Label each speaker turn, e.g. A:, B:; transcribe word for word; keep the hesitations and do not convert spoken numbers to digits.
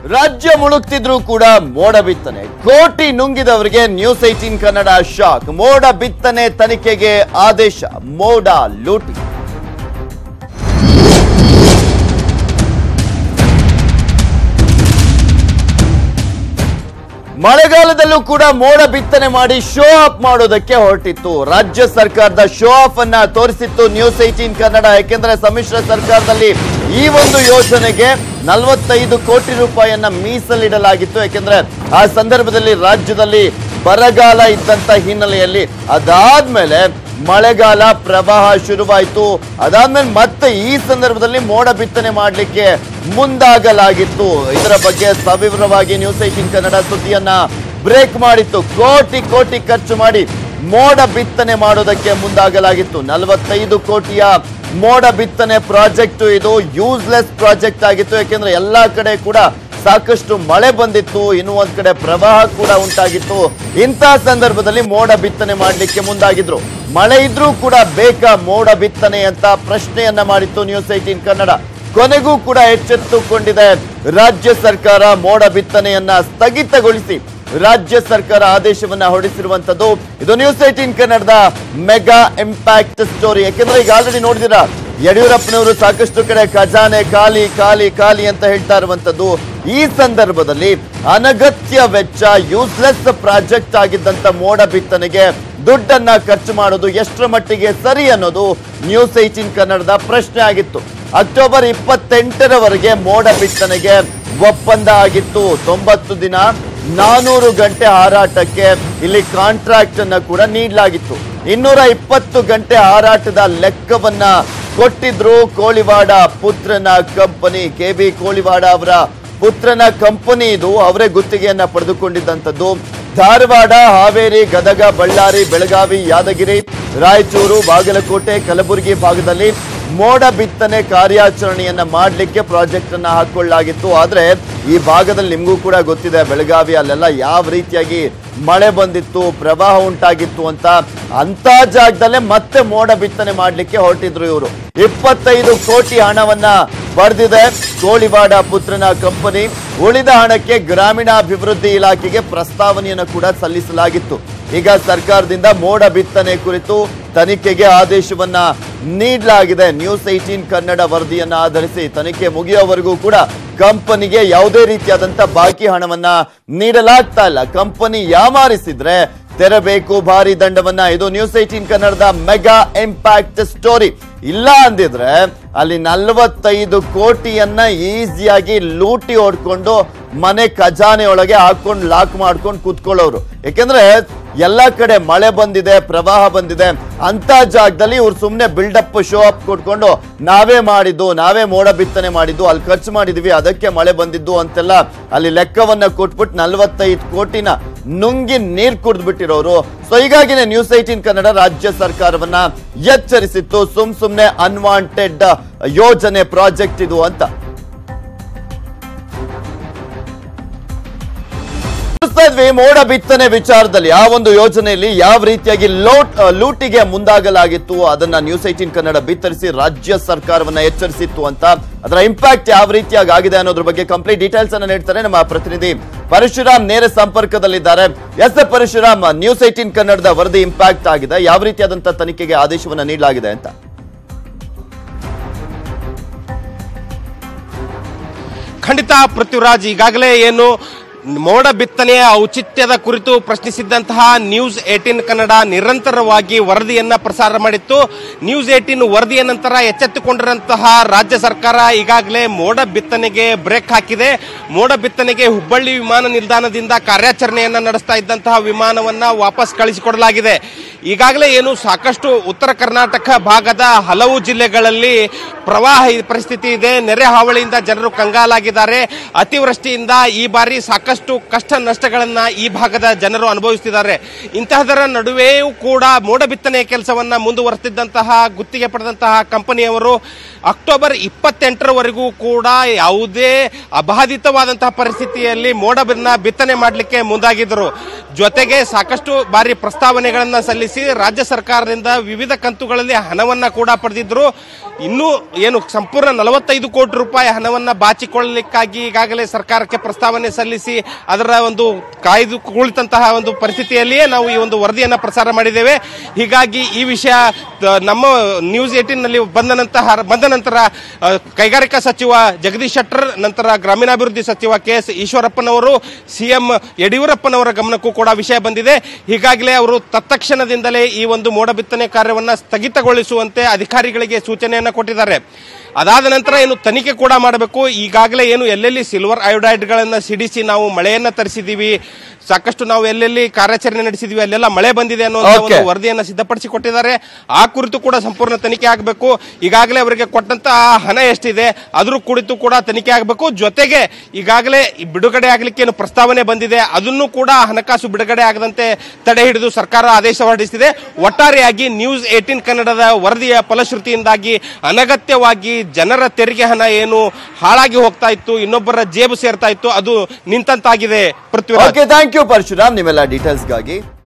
A: ರಾಜ್ಯ ಮುಳುಗ್ತಿದ್ರು ಕೂಡ ಮೋಡ ಬಿತ್ತನೆ ಕೋಟಿ ನುಂಗಿದವರಿಗೆ ನ್ಯೂಸ್ ಏಟೀನ್ ಕನ್ನಡ ಶಾಕ್. ಮೋಡ ಬಿತ್ತನೆ ತನಿಖೆಗೆ ಆದೇಶ, ಮೋಡ ಲೂಟಿ. ಮಳೆಗಾಲದಲ್ಲೂ ಕೂಡ ಮೋಡ ಬಿತ್ತನೆ ಮಾಡಿ ಶೋ ಆಫ್ ಮಾಡೋದಕ್ಕೆ ಹೊರಟಿತ್ತು. ರಾಜ್ಯ ಸರ್ಕಾರದ ಶೋ ಆಫ್ ಅನ್ನ ತೋರಿಸಿತ್ತು ನ್ಯೂಸ್ ಏಟೀನ್ ಕನ್ನಡ. ಯಾಕೆಂದ್ರೆ ಸಮ್ಮಿಶ್ರ ಸರ್ಕಾರದಲ್ಲಿ ಈ ಒಂದು ಯೋಜನೆಗೆ ನಲವತ್ತೈದು ಕೋಟಿ ರೂಪಾಯಿಯನ್ನ ಮೀಸಲಿಡಲಾಗಿತ್ತು. ಯಾಕೆಂದ್ರೆ ಆ ಸಂದರ್ಭದಲ್ಲಿ ರಾಜ್ಯದಲ್ಲಿ ಬರಗಾಲ ಇದ್ದಂತ ಹಿನ್ನೆಲೆಯಲ್ಲಿ ಅದಾದ್ಮೇಲೆ ಮಳೆಗಾಲ ಪ್ರವಾಹ ಶುರುವಾಯಿತು. ಅದಾದ್ಮೇಲೆ ಮತ್ತೆ ಈ ಸಂದರ್ಭದಲ್ಲಿ ಮೋಡ ಬಿತ್ತನೆ ಮಾಡಲಿಕ್ಕೆ ಮುಂದಾಗಲಾಗಿತ್ತು. ಇದರ ಬಗ್ಗೆ ಸವಿವರವಾಗಿ ನ್ಯೂಸ್ ಏಟೀನ್ ಕನ್ನಡ ಸುದ್ದಿಯನ್ನ ಬ್ರೇಕ್ ಮಾಡಿತ್ತು. ಕೋಟಿ ಕೋಟಿ ಖರ್ಚು ಮಾಡಿ ಮೋಡ ಬಿತ್ತನೆ ಮಾಡೋದಕ್ಕೆ ಮುಂದಾಗಲಾಗಿತ್ತು. ನಲವತ್ತೈದು ಕೋಟಿಯ ಮೋಡ ಬಿತ್ತನೆ ಪ್ರಾಜೆಕ್ಟ್ ಇದು ಯೂಸ್ಲೆಸ್ ಪ್ರಾಜೆಕ್ಟ್ ಆಗಿತ್ತು. ಯಾಕೆಂದ್ರೆ ಎಲ್ಲಾ ಕಡೆ ಕೂಡ ಸಾಕಷ್ಟು ಮಳೆ ಬಂದಿತ್ತು, ಇನ್ನು ಒಂದ್ ಕಡೆ ಪ್ರವಾಹ ಕೂಡ ಉಂಟಾಗಿತ್ತು. ಇಂಥ ಸಂದರ್ಭದಲ್ಲಿ ಮೋಡ ಬಿತ್ತನೆ ಮಾಡಲಿಕ್ಕೆ ಮುಂದಾಗಿದ್ರು. ಮಳೆ ಇದ್ರೂ ಕೂಡ ಬೇಕಾ ಮೋಡ ಬಿತ್ತನೆ ಅಂತ ಪ್ರಶ್ನೆಯನ್ನ ಮಾಡಿತ್ತು ನ್ಯೂಸ್ ಏಟೀನ್ ಕನ್ನಡ. ಕೊನೆಗೂ ಕೂಡ ಎಚ್ಚೆತ್ತುಕೊಂಡಿದೆ ರಾಜ್ಯ ಸರ್ಕಾರ. ಮೋಡ ಬಿತ್ತನೆಯನ್ನ ಸ್ಥಗಿತಗೊಳಿಸಿ ರಾಜ್ಯ ಸರ್ಕಾರ ಆದೇಶವನ್ನ ಹೊರಡಿಸಿರುವಂತದ್ದು. ಇದು ನ್ಯೂಸ್ ಏಟೀನ್ ಕನ್ನಡದ ಮೆಗಾ ಇಂಪ್ಯಾಕ್ಟ್ ಸ್ಟೋರಿ. ಯಾಕೆಂದ್ರೆ ಈಗ ಆಲ್ರೆಡಿ ನೋಡಿದಿರಾ, ಯಡಿಯೂರಪ್ಪನವರು ಸಾಕಷ್ಟು ಕಡೆ ಖಜಾನೆ ಖಾಲಿ ಖಾಲಿ ಖಾಲಿ ಅಂತ ಹೇಳ್ತಾ ಇರುವಂತದ್ದು. ಈ ಸಂದರ್ಭದಲ್ಲಿ ಅನಗತ್ಯ ವೆಚ್ಚ, ಯೂಸ್ಲೆಸ್ ಪ್ರಾಜೆಕ್ಟ್ ಆಗಿದ್ದಂತ ಮೋಡ ಬಿತ್ತನೆಗೆ ದುಡ್ಡನ್ನ ಖರ್ಚು ಮಾಡೋದು ಎಷ್ಟರ ಮಟ್ಟಿಗೆ ಸರಿ ಅನ್ನೋದು ನ್ಯೂಸ್ ಏಟೀನ್ ಕನ್ನಡದ ಪ್ರಶ್ನೆ ಆಗಿತ್ತು. ಅಕ್ಟೋಬರ್ ಇಪ್ಪತ್ತೆಂಟರವರೆಗೆ ಮೋಡ ಬಿತ್ತನೆಗೆ ಒಪ್ಪಂದ ಆಗಿತ್ತು. ತೊಂಬತ್ತು ದಿನ ನಾನೂರು ಗಂಟೆ ಹಾರಾಟಕ್ಕೆ ಇಲ್ಲಿ ಕಾಂಟ್ರಾಕ್ಟ್ ಅನ್ನ ಕೂಡ ನೀಡಲಾಗಿತ್ತು. ಇನ್ನೂರ ಇಪ್ಪತ್ತು ಗಂಟೆ ಹಾರಾಟದ ಲೆಕ್ಕವನ್ನ ಕೊಟ್ಟಿದ್ರು ಕೋಳಿವಾಡ ಪುತ್ರನ ಕಂಪನಿ. ಕೆ ಬಿ ಕೋಳಿವಾಡ ಅವರ ಪುತ್ರನ ಕಂಪನಿ ಇದು. ಅವರೇ ಗುತ್ತಿಗೆಯನ್ನ ಪಡೆದುಕೊಂಡಿದ್ದಂಥದ್ದು. ಧಾರವಾಡ, ಹಾವೇರಿ, ಗದಗ, ಬಳ್ಳಾರಿ, ಬೆಳಗಾವಿ, ಯಾದಗಿರಿ, ರಾಯಚೂರು, ಬಾಗಲಕೋಟೆ, ಕಲಬುರಗಿ ಭಾಗದಲ್ಲಿ ಮೋಡ ಬಿತ್ತನೆ ಕಾರ್ಯಾಚರಣೆಯನ್ನ ಮಾಡಲಿಕ್ಕೆ ಪ್ರಾಜೆಕ್ಟ್ ಅನ್ನ ಹಾಕೊಳ್ಳಲಾಗಿತ್ತು. ಆದ್ರೆ ಈ ಭಾಗದಲ್ಲಿ ನಿಮಗೂ ಕೂಡ ಗೊತ್ತಿದೆ, ಬೆಳಗಾವಿ ಅಲ್ಲೆಲ್ಲ ಯಾವ ರೀತಿಯಾಗಿ ಮಳೆ ಬಂದಿತ್ತು, ಪ್ರವಾಹ ಉಂಟಾಗಿತ್ತು ಅಂತ. ಅಂತ ಜಾಗದಲ್ಲೇ ಮತ್ತೆ ಮೋಡ ಬಿತ್ತನೆ ಮಾಡಲಿಕ್ಕೆ ಹೊರಟಿದ್ರು ಇವರು. ಇಪ್ಪತ್ತೈದು ಕೋಟಿ ಹಣವನ್ನ ಪಡೆದಿದೆ ಕೋಳಿವಾಡ ಪುತ್ರನ ಕಂಪನಿ. ಉಳಿದ ಹಣಕ್ಕೆ ಗ್ರಾಮೀಣಾಭಿವೃದ್ಧಿ ಇಲಾಖೆಗೆ ಪ್ರಸ್ತಾವನೆಯನ್ನು ಕೂಡ ಸಲ್ಲಿಸಲಾಗಿತ್ತು. ಈಗ ಸರ್ಕಾರದಿಂದ ಮೋಡ ಬಿತ್ತನೆ ಕುರಿತು ತನಿಖೆಗೆ ಆದೇಶವನ್ನ ನೀಡಲಾಗಿದೆ. ನ್ಯೂಸ್ ಏಟೀನ್ ಕನ್ನಡ ವರದಿಯನ್ನ ಆಧರಿಸಿ ತನಿಖೆ ಮುಗಿಯೋವರೆಗೂ ಕೂಡ ಕಂಪನಿಗೆ ಯಾವುದೇ ರೀತಿಯಾದಂತ ಬಾಕಿ ಹಣವನ್ನ ನೀಡಲಾಗ್ತಾ ಇಲ್ಲ. ಕಂಪನಿ ಯಾಮಾರಿಸಿದ್ರೆ ತೆರಬೇಕು ಭಾರಿ ದಂಡವನ್ನ. ಇದು ನ್ಯೂಸ್ ಏಟೀನ್ ಕನ್ನಡದ ಮೆಗಾ ಇಂಪ್ಯಾಕ್ಟ್ ಸ್ಟೋರಿ. ಇಲ್ಲ ಅಂದಿದ್ರೆ ಅಲ್ಲಿ ನಲವತ್ತೈದು ಕೋಟಿಯನ್ನ ಈಸಿಯಾಗಿ ಲೂಟಿ ಹೊಡ್ಕೊಂಡು ಮನೆ ಖಜಾನೆ ಒಳಗೆ ಹಾಕೊಂಡು ಲಾಕ್ ಮಾಡ್ಕೊಂಡು ಕೂತ್ಕೊಳ್ಳೋರು. ಯಾಕೆಂದ್ರೆ ಎಲ್ಲಾ ಕಡೆ ಮಳೆ ಬಂದಿದೆ, ಪ್ರವಾಹ ಬಂದಿದೆ. ಅಂತ ಜಾಗದಲ್ಲಿ ಇವ್ರು ಸುಮ್ನೆ ಬಿಲ್ಡಪ್ ಶೋ ಅಪ್ ಕೊಟ್ಕೊಂಡು ನಾವೇ ಮಾಡಿದ್ದು, ನಾವೇ ಮೋಡ ಬಿತ್ತನೆ ಮಾಡಿದ್ದು, ಅಲ್ಲಿ ಖರ್ಚು ಮಾಡಿದ್ವಿ, ಅದಕ್ಕೆ ಮಳೆ ಬಂದಿದ್ದು ಅಂತೆಲ್ಲ ಅಲ್ಲಿ ಲೆಕ್ಕವನ್ನ ಕೊಟ್ಬಿಟ್ಟು ನಲವತ್ತೈದು ಕೋಟಿನ ನುಂಗಿ ನೀರ್ ಕುಡ್ದು ಬಿಟ್ಟಿರೋರು. ಸೊ ಹೀಗಾಗಿನೇ ನ್ಯೂಸ್ ಏಟೀನ್ ಕನ್ನಡ ರಾಜ್ಯ ಸರ್ಕಾರವನ್ನ ಎಚ್ಚರಿಸಿತ್ತು, ಸುಮ್ ಸುಮ್ನೆ ಅನ್ವಾಂಟೆಡ್ ಯೋಜನೆ ಪ್ರಾಜೆಕ್ಟ್ ಇದು ಅಂತ. ಮೋಡ ಬಿತ್ತನೆ ವಿಚಾರದಲ್ಲಿ ಆ ಒಂದು ಯೋಜನೆಯಲ್ಲಿ ಯಾವ ರೀತಿಯಾಗಿ ಲೋಟ್ ಲೂಟಿಗೆ ಮುಂದಾಗಲಾಗಿತ್ತು ಅದನ್ನ ನ್ಯೂಸ್ ಏಟೀನ್ ಕನ್ನಡ ಬಿತ್ತರಿಸಿ ರಾಜ್ಯ ಸರ್ಕಾರವನ್ನ ಎಚ್ಚರಿಸಿತ್ತು ಅಂತ. ಅದರ ಇಂಪ್ಯಾಕ್ಟ್ ಯಾವ ರೀತಿಯಾಗಿ ಆಗಿದೆ ಅನ್ನೋದ್ರ ಬಗ್ಗೆ ಕಂಪ್ಲೀಟ್ ಡೀಟೇಲ್ಸ್ ಅನ್ನ ನೀಡ್ತಾರೆ ನಮ್ಮ ಪ್ರತಿನಿಧಿ ಪರಶುರಾಮ್. ನೇರ ಸಂಪರ್ಕದಲ್ಲಿದ್ದಾರೆ. ಎಸ್ ಪರಶುರಾಮ್, ನ್ಯೂಸ್ ಏಟೀನ್ ಕನ್ನಡದ ವರದಿ ಇಂಪ್ಯಾಕ್ಟ್ ಆಗಿದೆ, ಯಾವ ರೀತಿಯಾದಂತಹ ತನಿಖೆಗೆ ಆದೇಶವನ್ನ ನೀಡಲಾಗಿದೆ ಅಂತ?
B: ಖಂಡಿತ ಪೃಥ್ವಿರಾಜ್, ಈಗಾಗಲೇ ಏನು ಮೋಡ ಬಿತ್ತನೆಯ ಔಚಿತ್ಯದ ಕುರಿತು ಪ್ರಶ್ನಿಸಿದ್ದಂತಹ ನ್ಯೂಸ್ ಏಟೀನ್ ಕನ್ನಡ ನಿರಂತರವಾಗಿ ವರದಿಯನ್ನ ಪ್ರಸಾರ ಮಾಡಿತ್ತು. ನ್ಯೂಸ್ ಏಟೀನ್ ವರದಿಯ ನಂತರ ಎಚ್ಚೆತ್ತುಕೊಂಡಿರುವಂತಹ ರಾಜ್ಯ ಸರ್ಕಾರ ಈಗಾಗಲೇ ಮೋಡ ಬಿತ್ತನೆಗೆ ಬ್ರೇಕ್ ಹಾಕಿದೆ. ಮೋಡ ಬಿತ್ತನೆಗೆ ಹುಬ್ಬಳ್ಳಿ ವಿಮಾನ ನಿಲ್ದಾಣದಿಂದ ಕಾರ್ಯಾಚರಣೆಯನ್ನ ನಡೆಸ್ತಾ ಇದ್ದಂತಹ ವಿಮಾನವನ್ನ ವಾಪಸ್ ಕಳಿಸಿಕೊಡಲಾಗಿದೆ. ಈಗಾಗಲೇ ಏನು ಸಾಕಷ್ಟು ಉತ್ತರ ಕರ್ನಾಟಕ ಭಾಗದ ಹಲವು ಜಿಲ್ಲೆಗಳಲ್ಲಿ ಪ್ರವಾಹ ಪರಿಸ್ಥಿತಿ ಇದೆ. ನೆರೆ ಹಾವಳಿಯಿಂದ ಜನರು ಕಂಗಾಲಾಗಿದ್ದಾರೆ. ಅತಿವೃಷ್ಟಿಯಿಂದ ಈ ಬಾರಿ ಸಾಕಷ್ಟು ಕಷ್ಟ ನಷ್ಟಗಳನ್ನ ಈ ಭಾಗದ ಜನರು ಅನುಭವಿಸುತ್ತಿದ್ದಾರೆ. ಇಂತಹದರ ನಡುವೆಯೂ ಕೂಡ ಮೋಡ ಬಿತ್ತನೆಯ ಕೆಲಸವನ್ನ ಮುಂದುವರೆಸಿದ್ದಂತಹ ಗುತ್ತಿಗೆ ಪಡೆದಂತಹ ಕಂಪನಿಯವರು ಅಕ್ಟೋಬರ್ ಇಪ್ಪತ್ತೆಂಟರವರೆಗೂ ಕೂಡ ಯಾವುದೇ ಅಬಾಧಿತವಾದಂತಹ ಪರಿಸ್ಥಿತಿಯಲ್ಲಿ ಮೋಡವನ್ನ ಬಿತ್ತನೆ ಮಾಡಲಿಕ್ಕೆ ಮುಂದಾಗಿದ್ದರು. ಜೊತೆಗೆ ಸಾಕಷ್ಟು ಬಾರಿ ಪ್ರಸ್ತಾವನೆಗಳನ್ನ ಸಲ್ಲಿಸಿ ರಾಜ್ಯ ಸರ್ಕಾರದಿಂದ ವಿವಿಧ ಕಂತುಗಳಲ್ಲಿ ಹಣವನ್ನ ಕೂಡ ಪಡೆದಿದ್ರು. ಇನ್ನೂ ಏನು ಸಂಪೂರ್ಣ ನಲವತ್ತೈದು ಕೋಟಿ ರೂಪಾಯಿ ಹಣವನ್ನ ಬಾಚಿಕೊಳ್ಳಲಿಕ್ಕಾಗಿ ಈಗಾಗಲೇ ಸರ್ಕಾರಕ್ಕೆ ಪ್ರಸ್ತಾವನೆ ಸಲ್ಲಿಸಿ ಅದರ ಒಂದು ಕಾಯ್ದು ಕುಳಿತಂತಹ ಒಂದು ಪರಿಸ್ಥಿತಿಯಲ್ಲಿಯೇ ನಾವು ಈ ಒಂದು ವರದಿಯನ್ನ ಪ್ರಸಾರ ಮಾಡಿದ್ದೇವೆ. ಹೀಗಾಗಿ ಈ ವಿಷಯ ನಮ್ಮ ನ್ಯೂಸ್ ಏಟೀನ್ ನಲ್ಲಿ ಬಂದ ನಂತರ ಬಂದ ನಂತರ ಕೈಗಾರಿಕಾ ಸಚಿವ ಜಗದೀಶ್ ಶೆಟ್ಟರ್, ನಂತರ ಗ್ರಾಮೀಣಾಭಿವೃದ್ಧಿ ಸಚಿವ ಕೆ ಎಸ್ ಈಶ್ವರಪ್ಪನವರು, ಸಿಎಂ ಯಡಿಯೂರಪ್ಪನವರ ಗಮನಕ್ಕೂ ಕೂಡ ವಿಷಯ ಬಂದಿದೆ. ಹೀಗಾಗಲೇ ಅವರು ತತ್ಕ್ಷಣದಿಂದಲೇ ಈ ಒಂದು ಮೋಡ ಬಿತ್ತನೆ ಕಾರ್ಯವನ್ನ ಸ್ಥಗಿತಗೊಳಿಸುವಂತೆ ಅಧಿಕಾರಿಗಳಿಗೆ ಸೂಚನೆಯನ್ನ ಕೊಟ್ಟಿದ್ದಾರೆ. ಅದಾದ ನಂತರ ಏನು ತನಿಖೆ ಕೂಡ ಮಾಡಬೇಕು. ಈಗಾಗಲೇ ಏನು ಎಲ್ಲೆಲ್ಲಿ ಸಿಲ್ವರ್ ಅಯೋಡೈಡ್ಗಳನ್ನ ಸಿಡಿಸಿ ನಾವು ಮಳೆಯನ್ನ ತರಿಸಿದೀವಿ, ಸಾಕಷ್ಟು ನಾವು ಎಲ್ಲೆಲ್ಲಿ ಕಾರ್ಯಾಚರಣೆ ನಡೆಸಿದ್ವಿ ಅಲ್ಲೆಲ್ಲ ಮಳೆ ಬಂದಿದೆ ಅನ್ನೋ ಒಂದು ವರದಿಯನ್ನ ಸಿದ್ಧಪಡಿಸಿ ಕೊಟ್ಟಿದ್ದಾರೆ. ಆ ಕುರಿತು ಕೂಡ ಸಂಪೂರ್ಣ ತನಿಖೆ ಆಗಬೇಕು. ಈಗಾಗಲೇ ಅವರಿಗೆ ಕೊಟ್ಟಂತಹ ಹಣ ಎಷ್ಟಿದೆ ಅದ್ರ ಕುರಿತು ಕೂಡ ತನಿಖೆ ಆಗಬೇಕು. ಜೊತೆಗೆ ಈಗಾಗಲೇ ಬಿಡುಗಡೆ ಆಗ್ಲಿಕ್ಕೆ ಏನು ಪ್ರಸ್ತಾವನೆ ಬಂದಿದೆ ಅದನ್ನು ಕೂಡ ಹಣಕಾಸು ಬಿಡುಗಡೆ ಆಗದಂತೆ ತಡೆ ಹಿಡಿದು ಸರ್ಕಾರ ಆದೇಶ ಹೊರಡಿಸಿದೆ. ಒಟ್ಟಾರೆಯಾಗಿ ನ್ಯೂಸ್ ಏಟೀನ್ ಕನ್ನಡದ ವರದಿಯ ಫಲಶ್ರುತಿಯಿಂದಾಗಿ ಅನಗತ್ಯವಾಗಿ ಜನರ ತೆರಿಗೆ ಹಣ ಏನು ಹಾಳಾಗಿ ಹೋಗ್ತಾ ಇತ್ತು, ಇನ್ನೊಬ್ಬರ ಜೇಬು ಸೇರ್ತಾ ಇತ್ತು, ಅದು ನಿಂತಂತಾಗಿದೆ. ಪೃಥ್ವಿರಾಜ್,
A: ಥ್ಯಾಂಕ್ ಯು ಪರಶುರಾಮ್ ನಿಮ್ಮೆಲ್ಲ ಡೀಟೇಲ್ಸ್ಗಾಗಿ.